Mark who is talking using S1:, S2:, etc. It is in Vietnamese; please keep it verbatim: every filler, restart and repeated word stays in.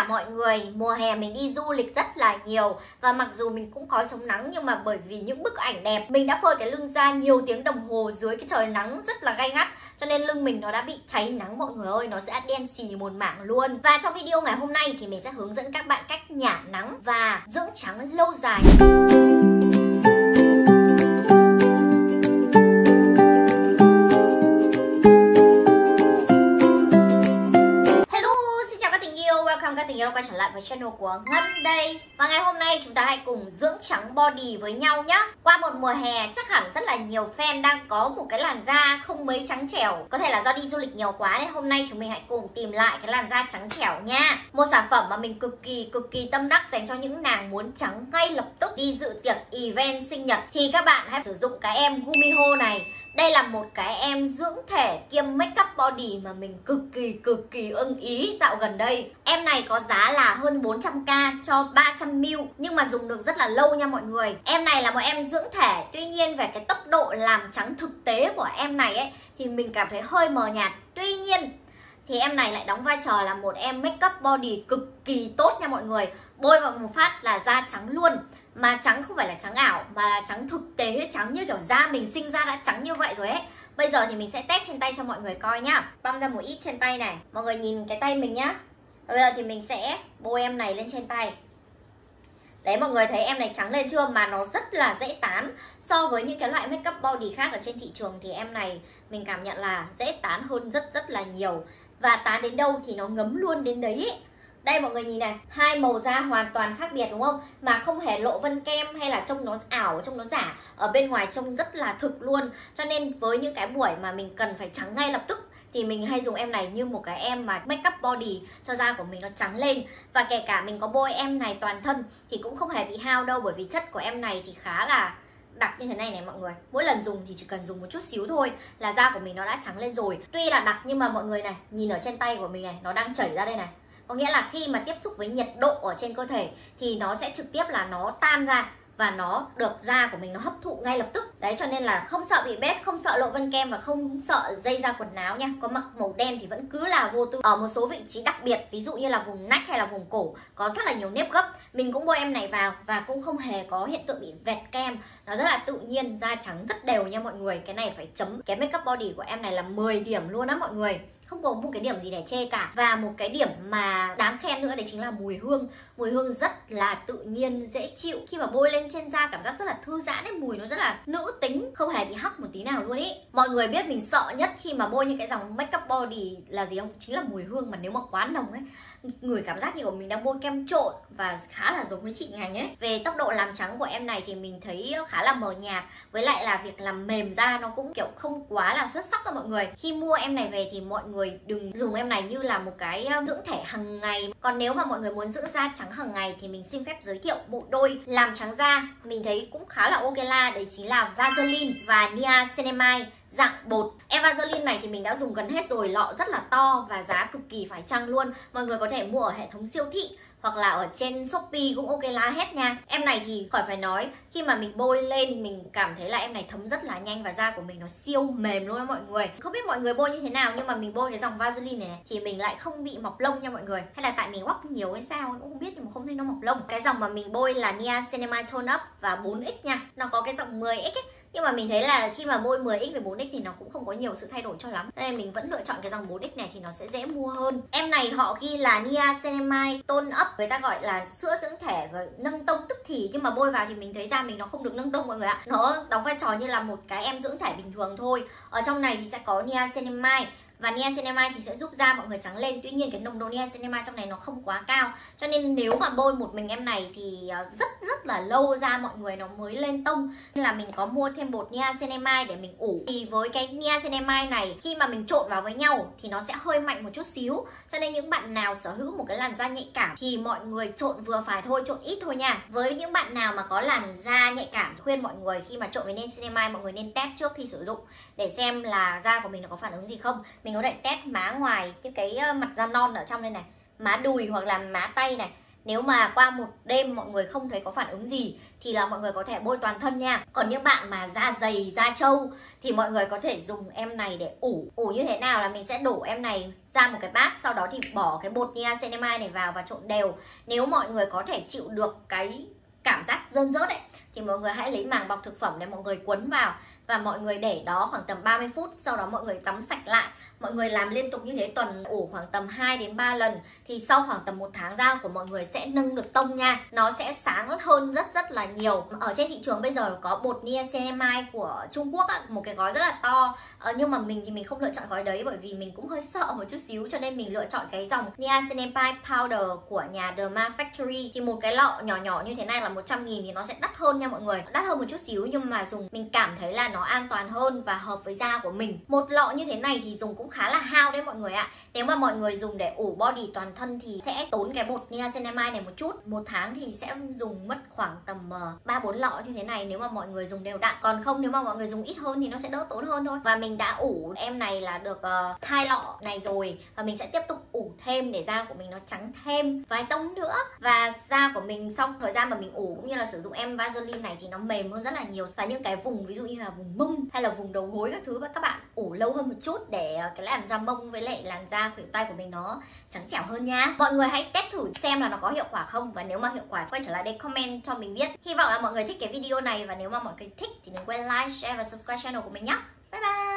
S1: mọi người, mùa hè mình đi du lịch rất là nhiều. Và mặc dù mình cũng có chống nắng, nhưng mà bởi vì những bức ảnh đẹp, mình đã phơi cái lưng ra nhiều tiếng đồng hồ dưới cái trời nắng rất là gay gắt, cho nên lưng mình nó đã bị cháy nắng mọi người ơi. Nó sẽ đen xì một mảng luôn. Và trong video ngày hôm nay thì mình sẽ hướng dẫn các bạn cách nhả nắng và dưỡng trắng lâu dài. Welcome các tình yêu quay trở lại với channel của Ngân đây. Và ngày hôm nay chúng ta hãy cùng dưỡng trắng body với nhau nhé. Qua một mùa hè chắc hẳn rất là nhiều fan đang có một cái làn da không mấy trắng trẻo. Có thể là do đi du lịch nhiều quá nên hôm nay chúng mình hãy cùng tìm lại cái làn da trắng trẻo nha. Một sản phẩm mà mình cực kỳ cực kỳ tâm đắc dành cho những nàng muốn trắng ngay lập tức đi dự tiệc event sinh nhật. Thì các bạn hãy sử dụng cái em Gumiho này. Đây là một cái em dưỡng thể kiêm makeup body mà mình cực kỳ cực kỳ ưng ý dạo gần đây. Em này có giá là hơn bốn trăm k cho ba trăm mi li lít nhưng mà dùng được rất là lâu nha mọi người. Em này là một em dưỡng thể, tuy nhiên về cái tốc độ làm trắng thực tế của em này ấy thì mình cảm thấy hơi mờ nhạt. Tuy nhiên thì em này lại đóng vai trò là một em makeup body cực kỳ tốt nha mọi người. Bôi vào một phát là da trắng luôn. Mà trắng không phải là trắng ảo mà là trắng thực tế, trắng như kiểu da mình sinh ra đã trắng như vậy rồi ấy. Bây giờ thì mình sẽ test trên tay cho mọi người coi nhá. Băm ra một ít trên tay này. Mọi người nhìn cái tay mình nhá. Bây giờ thì mình sẽ bôi em này lên trên tay. Đấy, mọi người thấy em này trắng lên chưa? Mà nó rất là dễ tán. So với những cái loại makeup body khác ở trên thị trường thì em này mình cảm nhận là dễ tán hơn rất rất là nhiều. Và tán đến đâu thì nó ngấm luôn đến đấy ấy. Đây mọi người nhìn này, hai màu da hoàn toàn khác biệt đúng không? Mà không hề lộ vân kem hay là trông nó ảo, trông nó giả. Ở bên ngoài trông rất là thực luôn. Cho nên với những cái buổi mà mình cần phải trắng ngay lập tức thì mình hay dùng em này như một cái em mà makeup body cho da của mình nó trắng lên. Và kể cả mình có bôi em này toàn thân thì cũng không hề bị hao đâu. Bởi vì chất của em này thì khá là đặc như thế này này mọi người. Mỗi lần dùng thì chỉ cần dùng một chút xíu thôi là da của mình nó đã trắng lên rồi. Tuy là đặc nhưng mà mọi người này, nhìn ở trên tay của mình này, nó đang chảy ra đây này. Có nghĩa là khi mà tiếp xúc với nhiệt độ ở trên cơ thể thì nó sẽ trực tiếp là nó tan ra và nó được da của mình nó hấp thụ ngay lập tức. Đấy, cho nên là không sợ bị bết, không sợ lộ vân kem và không sợ dây da quần áo nha. Có mặc màu đen thì vẫn cứ là vô tư. Ở một số vị trí đặc biệt, ví dụ như là vùng nách hay là vùng cổ có rất là nhiều nếp gấp, mình cũng bôi em này vào và cũng không hề có hiện tượng bị vẹt kem. Nó rất là tự nhiên, da trắng rất đều nha mọi người. Cái này phải chấm cái makeup body của em này là mười điểm luôn á mọi người. Không có một cái điểm gì để chê cả. Và một cái điểm mà đáng khen nữa đấy chính là mùi hương. Mùi hương rất là tự nhiên, dễ chịu. Khi mà bôi lên trên da cảm giác rất là thư giãn ấy. Mùi nó rất là nữ tính, không hề bị hắc một tí nào luôn ý. Mọi người biết mình sợ nhất khi mà bôi những cái dòng makeup body là gì không? Chính là mùi hương. Mà nếu mà quá nồng ấy, người cảm giác như của mình đang bôi kem trộn và khá là giống với chị Ngành ấy. Về tốc độ làm trắng của em này thì mình thấy nó khá là mờ nhạt. Với lại là việc làm mềm da nó cũng kiểu không quá là xuất sắc đâu mọi người. Khi mua em này về thì mọi người đừng dùng em này như là một cái dưỡng thể hàng ngày. Còn nếu mà mọi người muốn dưỡng da trắng hàng ngày thì mình xin phép giới thiệu bộ đôi làm trắng da mình thấy cũng khá là ok la. Đấy chính là Vaseline và Niacinamide dạng bột. Em Vaseline này thì mình đã dùng gần hết rồi, lọ rất là to và giá cực kỳ phải chăng luôn. Mọi người có thể mua ở hệ thống siêu thị hoặc là ở trên Shopee cũng ok la hết nha. Em này thì khỏi phải nói, khi mà mình bôi lên mình cảm thấy là em này thấm rất là nhanh và da của mình nó siêu mềm luôn đó mọi người. Không biết mọi người bôi như thế nào nhưng mà mình bôi cái dòng Vaseline này, này thì mình lại không bị mọc lông nha mọi người. Hay là tại mình wok nhiều hay sao cũng không biết nhưng mà không thấy nó mọc lông. Cái dòng mà mình bôi là Niacinamide Tone Up và bốn x nha. Nó có cái dòng mười x ấy. Nhưng mà mình thấy là khi mà bôi mười x với bốn x thì nó cũng không có nhiều sự thay đổi cho lắm. Nên mình vẫn lựa chọn cái dòng bốn x này thì nó sẽ dễ mua hơn. Em này họ ghi là Niacinamide Tone Up, người ta gọi là sữa dưỡng thể nâng tông tức thì. Nhưng mà bôi vào thì mình thấy da mình nó không được nâng tông mọi người ạ. Nó đóng vai trò như là một cái em dưỡng thể bình thường thôi. Ở trong này thì sẽ có Niacinamide. Và Niacinamide thì sẽ giúp da mọi người trắng lên. Tuy nhiên cái nồng độ Niacinamide trong này nó không quá cao. Cho nên nếu mà bôi một mình em này thì rất rất là lâu da mọi người nó mới lên tông. Nên là mình có mua thêm bột Niacinamide để mình ủ. Thì với cái Niacinamide này khi mà mình trộn vào với nhau thì nó sẽ hơi mạnh một chút xíu. Cho nên những bạn nào sở hữu một cái làn da nhạy cảm thì mọi người trộn vừa phải thôi, trộn ít thôi nha. Với những bạn nào mà có làn da nhạy cảm, khuyên mọi người khi mà trộn với Niacinamide mọi người nên test trước khi sử dụng để xem là da của mình nó có phản ứng gì không. Mình có thể test má ngoài, những cái mặt da non ở trong đây này, má đùi hoặc là má tay này, Nếu mà qua một đêm mọi người không thấy có phản ứng gì thì là mọi người có thể bôi toàn thân nha. Còn những bạn mà da dày, da trâu thì mọi người có thể dùng em này để ủ. Ủ như thế nào là mình sẽ đổ em này ra một cái bát, sau đó thì bỏ cái bột niacinamide này vào và trộn đều. Nếu mọi người có thể chịu được cái cảm giác rơn rớt ấy thì mọi người hãy lấy màng bọc thực phẩm để mọi người quấn vào và mọi người để đó khoảng tầm ba mươi phút, sau đó mọi người tắm sạch lại. Mọi người làm liên tục như thế, tuần ủ khoảng tầm hai đến ba lần thì sau khoảng tầm một tháng da của mọi người sẽ nâng được tông nha. Nó sẽ sáng hơn rất rất là nhiều. Ở trên thị trường bây giờ có bột niacinamide của Trung Quốc á, một cái gói rất là to. Ờ, nhưng mà mình thì mình không lựa chọn gói đấy bởi vì mình cũng hơi sợ một chút xíu, cho nên mình lựa chọn cái dòng niacinamide powder của nhà Derma Factory. Thì một cái lọ nhỏ nhỏ như thế này là một trăm nghìn thì nó sẽ đắt hơn nha mọi người. Đắt hơn một chút xíu nhưng mà dùng mình cảm thấy là nó an toàn hơn và hợp với da của mình. Một lọ như thế này thì dùng cũng khá là hao đấy mọi người ạ. Nếu mà mọi người dùng để ủ body toàn thân thì sẽ tốn cái bột niacinamide này một chút. Một tháng thì sẽ dùng mất khoảng tầm ba bốn lọ như thế này nếu mà mọi người dùng đều đặn. Còn không, nếu mà mọi người dùng ít hơn thì nó sẽ đỡ tốn hơn thôi. Và mình đã ủ em này là được uh, hai lọ này rồi, và mình sẽ tiếp tục ủ thêm để da của mình nó trắng thêm vài tông nữa. Và da của mình sau thời gian mà mình ủ cũng như là sử dụng em Vaseline này thì nó mềm hơn rất là nhiều. Và những cái vùng ví dụ như là vùng mông hay là vùng đầu gối các thứ, các bạn ủ lâu hơn một chút để cái làn da mông với lại làn da khuỷu tay của mình nó trắng trẻo hơn nha. Mọi người hãy test thử xem là nó có hiệu quả không, và nếu mà hiệu quả quay trở lại đây comment cho mình biết. Hy vọng là mọi người thích cái video này, và nếu mà mọi người thích thì đừng quên like, share và subscribe channel của mình nhé. Bye bye.